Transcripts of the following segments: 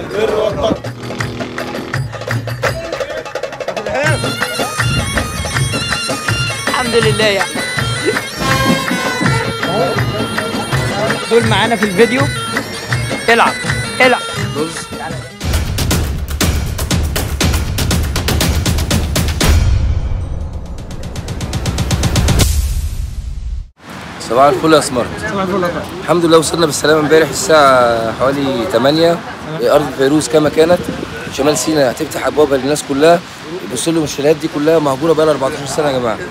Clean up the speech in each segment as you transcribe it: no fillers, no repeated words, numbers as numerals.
الحمد لله يعني. دول معانا في الفيديو. العب العب. صباح الفل يا سمارت. صباح الفل. الحمد لله وصلنا بالسلامه امبارح الساعه حوالي 8. ارض فيروز كما كانت شمال سيناء هتفتح ابوابها للناس كلها. يبصوا لهم الشاليهات دي كلها مهجوره بقى لها 14 سنه يا جماعه.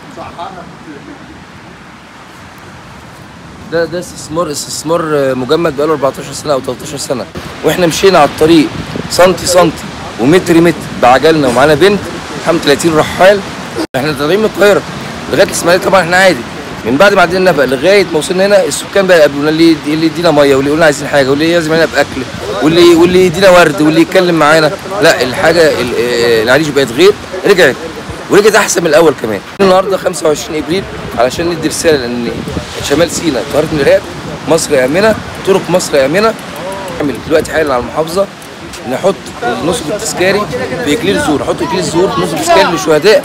ده استثمار مجمد بقى له 14 سنه او 13 سنه، واحنا مشينا على الطريق سنتي سنتي ومتر متر بعجلنا ومعانا بنت 30 رحال. احنا طالعين من القاهره لغايه الاسماعيليه طبعا احنا عادي. من بعد ما عدينا نفق لغايه ما وصلنا هنا السكان بقى يقابلونا، اللي يدينا ميه واللي يقولنا عايزين حاجه واللي يعزم علينا باكل واللي يدينا ورد واللي يتكلم معانا. لا الحاجه العريش بقت غير، ورجعت احسن من الاول كمان. النهارده 25 ابريل علشان ندي رساله لان شمال سيناء طهاره من الارهاب، مصر امنه، طرق مصر امنه. نعمل دلوقتي حالا على المحافظه نحط النصب التذكاري في اكليل الزهور، نحط اكليل الزهور في نصب التذكاري للشهداء.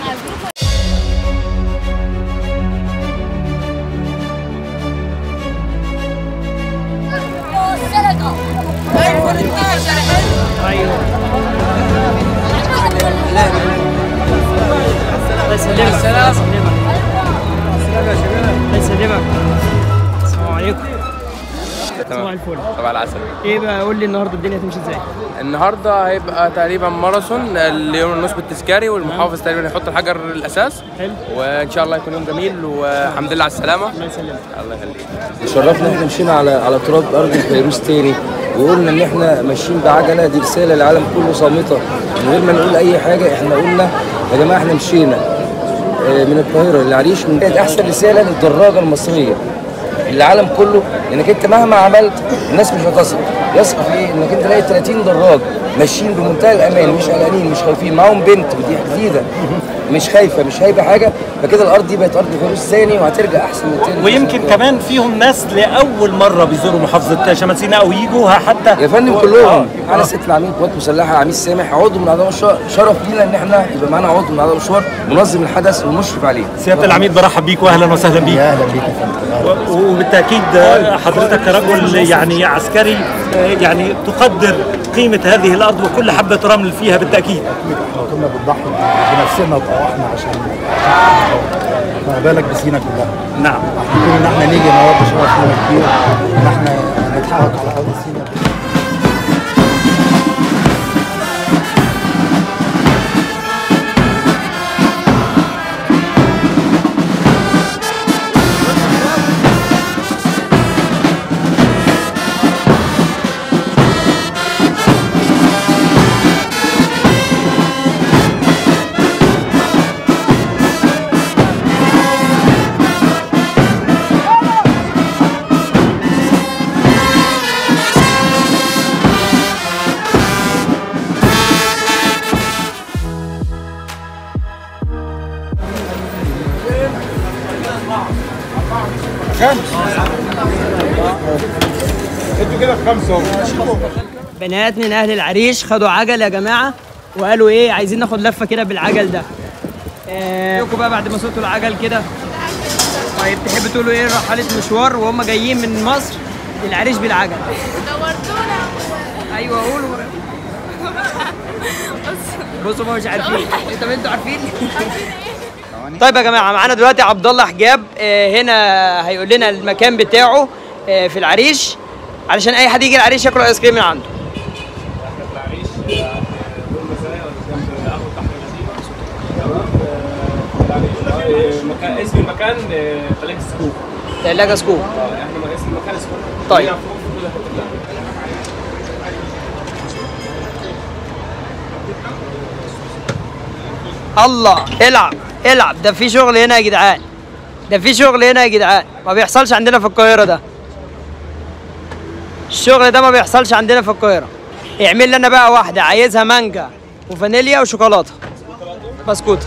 السلام عليكم. صباح الفل. صباح العسل. ايه بقى قول لي النهارده الدنيا هتمشي ازاي؟ النهارده هيبقى تقريبا ماراثون اليوم النصب التذكاري، والمحافظ تقريبا هيحط الحجر الاساس. حلو. وان شاء الله يكون يوم جميل والحمد لله على السلامه. الله يسلمك. الله يخليك. شرفنا ان احنا مشينا على تراب ارض فيروز تاني، وقلنا ان احنا ماشيين بعجله. دي رساله للعالم كله صامته من غير ما نقول اي حاجه. احنا قلنا يا جماعه احنا مشينا من القاهره للعريش. كانت احسن رساله للدراجه المصريه العالم كله، انك انت مهما عملت الناس مش هتثق. يثق في ايه؟ انك انت تلاقي 30 دراج ماشيين بمنتهى الامان، مش قلقانين مش خايفين، معاهم بنت ودي جديده مش خايفه مش هايبه حاجه. فكده الارض دي بقت ارض فيروز ثاني وهترجع احسن من تاني. ويمكن كمان فيهم ناس لاول مره بيزوروا محافظه شمال سيناء او يجوا حتى يا فندم كلهم. انا ست العميد قوات مسلحه عميد سامح عضو من اعضاء المشوار. شرف لينا ان احنا يبقى معانا عضو من اعضاء المشوار منظم الحدث ومشرف عليه. سياده العميد برحب بيك واهلا وسهلا بيك. اهلا بيك يا فندم. وبالتاكيد حضرتك كرجل يعني عسكري يعني تقدر قيمه هذه الارض وكل حبه رمل فيها بالتاكيد. احنا كنا بنضحي بنفسنا وطواحنا عشان ما بالك بسينا كلها. نعم. كون ان احنا نيجي النهارده شرف لنا كبير ان احنا نتحرك على ارض سينا. انتوا كده خمسه. بنات من اهل العريش خدوا عجل يا جماعه وقالوا ايه عايزين ناخد لفه كده بالعجل ده. لكم بقى بعد ما سوقتوا العجل كده، طيب تحبوا تقولوا ايه رحاله مشوار وهم جايين من مصر للعريش بالعجل؟ دورتونا. ايوه قولوا. بصوا ما مش عارفين. طب انتوا عارفين؟ طيب يا جماعه معانا دلوقتي عبد الله حجاب هنا هيقول لنا المكان بتاعه في العريش علشان اي حد يجي العريش ياكل ايس كريم من عنده. اسم المكان ثلاجة سكوب. ثلاجة سكوب. احنا اسم المكان سكوب. طيب. الله العب العب. ده في شغل هنا يا جدعان، ده في شغل هنا يا جدعان، ما بيحصلش عندنا في القاهرة ده. الشغل ده ما بيحصلش عندنا في القاهرة. اعمل لنا بقى واحدة عايزها مانجا وفانيليا وشوكولاتة. بسكوت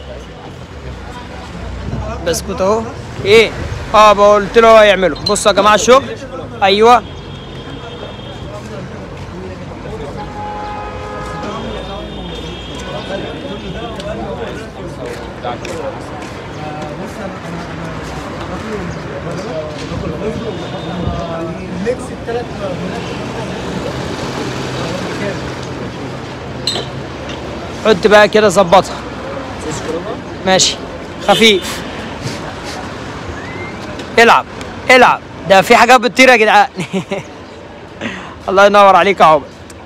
بسكوت اهو. ايه قلت له هيعمله. بصوا يا جماعة الشغل. ايوه حط بقى كده ظبطها. ماشي خفيف. العب العب، ده في حاجات بتطير يا جدعان. الله ينور عليك يا عمر.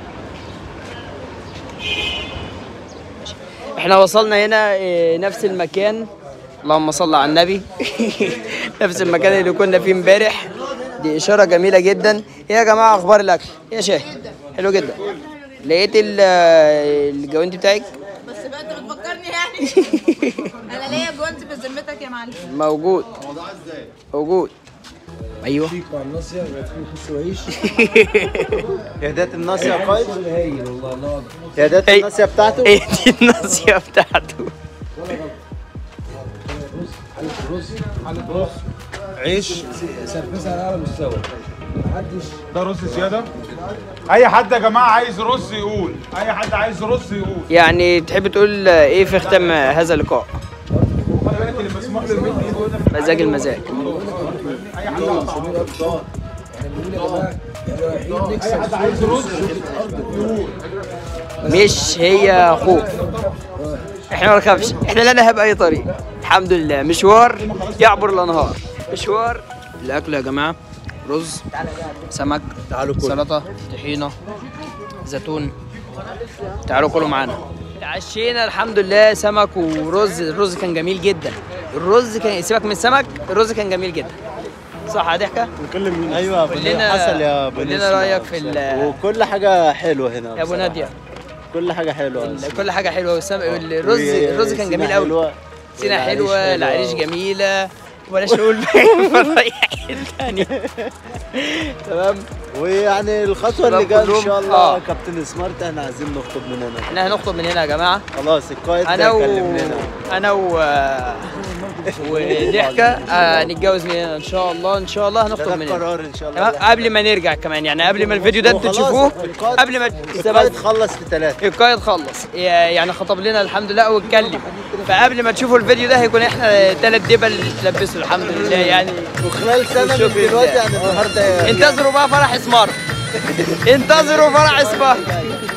احنا وصلنا هنا نفس المكان، اللهم صل على النبي. نفس المكان اللي كنا فيه امبارح. دي اشاره جميله جدا. ايه يا جماعه اخبار الاكل؟ يا شاهد حلو جدا. لقيت الجوانتي بتاعك؟ بس بقى انت بتفكرني يعني. انا ليا جوانتي بذمتك يا معلم. موجود موجود. ايوه. اهدات الناصيه يا قائد. اهدات الناصيه بتاعته. ايه دي الناصيه بتاعته. عيش سرفسها على اعلى مستوى. ده رز زياده. اي حد يا جماعه عايز رز يقول، اي حد عايز رز يقول. يعني تحب تقول ايه في ختام هذا اللقاء؟ خلي بالك اللي مسموح له يمد ايده هنا. مزاج المزاج. اي حد عايز رز يقول. مش هي خوف، احنا ما نخافش، احنا لا نهب اي طريق. الحمد لله مشوار يعبر الانهار. مشوار الاكل يا جماعه. رز، سمك، سلطه، طحينه، زيتون. تعالوا كلوا معانا. اتعشينا الحمد لله سمك ورز. الرز كان جميل جدا. الرز كان سيبك من السمك، الرز كان جميل جدا. صح يا ضحكه؟ نتكلم مين؟ ايوه قول لنا حصل يا ابو قول لنا رايك في وكل حاجه حلوه هنا يا ابو ناديه. كل حاجه حلوه. كل حاجه حلوه. الرز كان جميل قوي. سينا حلوه، العريش جميله. بلاش نقول الفريحين الثانيه. تمام. ويعني الخطوه اللي جايه ان شاء الله كابتن سمارت احنا عايزين نخطب من هنا. احنا هنخطب من هنا يا جماعه. خلاص القائد انا وضحكه هنتجوز من هنا ان شاء الله. ان شاء الله هنخطب من هنا. قرار ان شاء الله قبل ما نرجع كمان، يعني قبل ما الفيديو ده انتوا تشوفوه. قبل ما القائد خلص في 3. القائد خلص يعني خطب لنا الحمد لله واتكلم. فقبل ما تشوفوا الفيديو ده هيكون احنا 3 دبل تلبسوا الحمد لله يعني. وخلال سنه من دلوقتي يعني النهارده انتظروا بقى فرح سمارت. انتظروا فرح سمارت.